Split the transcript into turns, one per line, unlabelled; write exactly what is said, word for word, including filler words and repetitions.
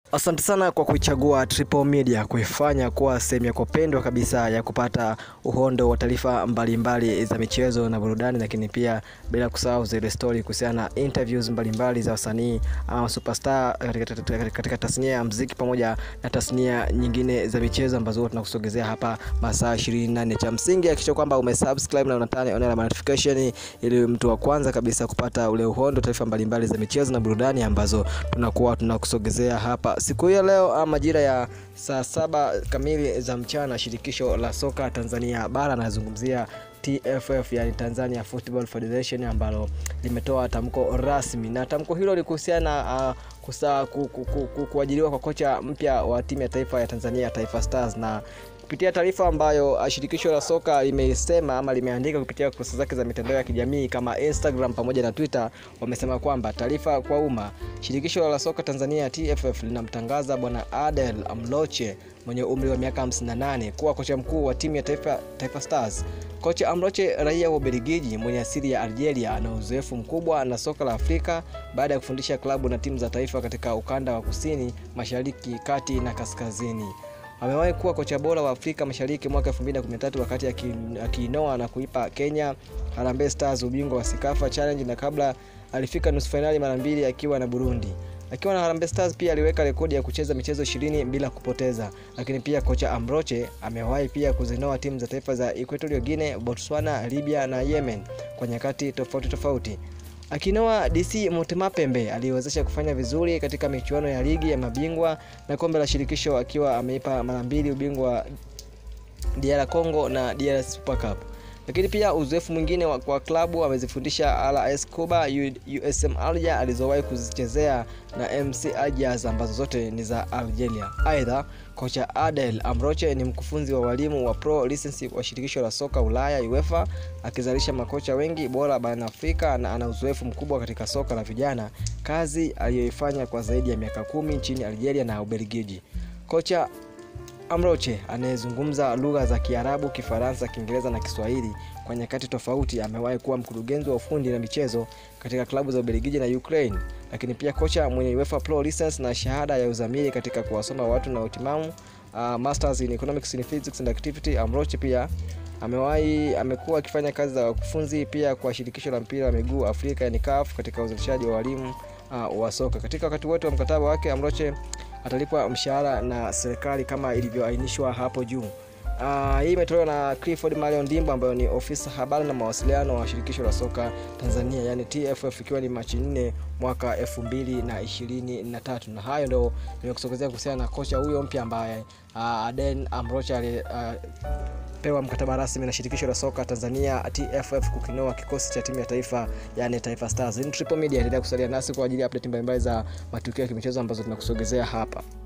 Asante sana kwa kuichagua Triple Media kuifanya kuwa sehemu yako pendwa kabisa ya kupata uhondo wa taarifa mbalimbali za michezo na burudani, lakini pia bila kusahau zile story kuhusiana na interviews mbalimbali za wasanii au superstar katika, katika tasnia ya muziki pamoja na tasnia nyingine za michezo ambazo tunakusogezea hapa masaa ishirini na nne. Cha msingi hakikisha kwamba umesubscribe na unatani on notification ili mtu wa kwanza kabisa kupata ule uhondo taarifa mbalimbali za michezo na burudani ambazo tunakuwa tunakusogezea hapa. Siku ya leo majira ya saa saba kamili za mchana, shirikisho la soka Tanzania bara nazungumzia T F F, yani Tanzania Football Federation, ambalo limetoa tamko rasmi, na tamko hilo likuhusiana na uh, kuajiriwa kwa kocha mpya wa timu ya taifa ya Tanzania, Taifa Stars. Na kupitia taarifa ambayo shirikisho la soka limesema ama limeandika kupitia kurasa zake za mitandao ya kijamii kama Instagram pamoja na Twitter, wamesema kwamba taarifa kwa umma, shirikisho la soka Tanzania T F F linamtangaza bwana Adel Amloche mwenye umri wa miaka hamsini na nane kuwa kocha mkuu wa timu ya taifa Taifa Stars. Kocha Amloche, raia wa Mbeligiji mwenye asili ya Algeria, ana uzoefu mkubwa na soka la Afrika baada ya kufundisha klabu na timu za taifa katika ukanda wa kusini, mashariki, kati na kaskazini. Amewahi kuwa kocha bora wa Afrika Mashariki mwaka elfu mbili na kumi na tatu wakati akiinoa na kuipa Kenya Harambee Stars ubingwa wa Sikafa Challenge, na kabla alifika nusu finali mara mbili akiwa na Burundi. Akiwa na Harambee Stars pia aliweka rekodi ya kucheza michezo ishirini bila kupoteza. Lakini pia kocha Amloche amewahi pia kuzinoa timu za taifa za Equatorial Guinea, Botswana, Libya na Yemen kwa nyakati tofauti tofauti. Akinoa D C Motema-Pembe aliwezesha kufanya vizuri katika michuano ya ligi ya mabingwa na kombe la shirikisho, akiwa ameipa mara mbili ubingwa D R Congo na D R Super Cup. Lakini pia uzoefu mwingine wa kwa klabu amezifundisha R S Kuba, U S M Alger alizowahi kuzichezea na M C Algiers ambazo zote ni za Algeria. Aidha, kocha Adel Amloche ni mkufunzi wa walimu wa pro license wa shirikisho la soka Ulaya UEFA, akizalisha makocha wengi bora barani Afrika, na ana uzoefu mkubwa katika soka la vijana, kazi aliyoifanya kwa zaidi ya miaka kumi nchini Algeria na Ubelgiji. Kocha Amloche anayezungumza lugha za Kiarabu, Kifaransa, Kiingereza na Kiswahili kwa nyakati tofauti, amewahi kuwa mkurugenzi wa ufundi na michezo katika klabu za Mbeligiji na Ukraine. Lakini pia kocha mwenye UEFA Pro License na shahada ya uzamili katika kuwasoma watu na utimamu, uh, Masters in Economics in Physics and Activity. Amloche pia amewahi amekuwa akifanya kazi za kufunzi pia kwa shirikisho la mpira wa miguu Afrika, yani C A F, katika uzalishaji wa walimu uh, wa soka. Katika wakati wote wa mkataba wake, Amloche atalipwa mshahara na serikali kama ilivyoainishwa hapo juu. Uh, hii imetolewa na Clifford Marion Dimbo ambaye ni ofisa habari na mawasiliano wa shirikisho la soka Tanzania, yani T F F, ikiwa ni Machi nne mwaka elfu mbili na ishirini na tatu. Na hayo ndio nimekusogezea kuhusiana na kocha huyo mpya ambaye uh, Adel Amloche uh, pewa mkataba rasmi na shirikisho la soka Tanzania T F F kukinoa kikosi cha timu ya taifa, yani Taifa Stars. Ni Triple Media, endelea kusalia nasi kwa ajili ya update mbalimbali za matukio ya kimichezo ambazo tunakusogezea hapa.